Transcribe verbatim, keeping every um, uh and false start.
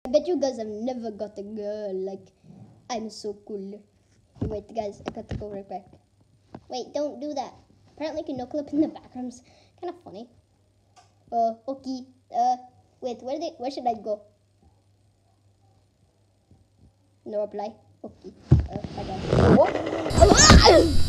I bet you guys have never got a girl. Like, I'm so cool. Wait, guys, I got to go right back. Wait, don't do that. Apparently, you can knuckle up in the backrooms. Kind of funny. Uh, okay. Uh, wait, where did, where should I go? No reply. Okay. Uh, bye guys. What?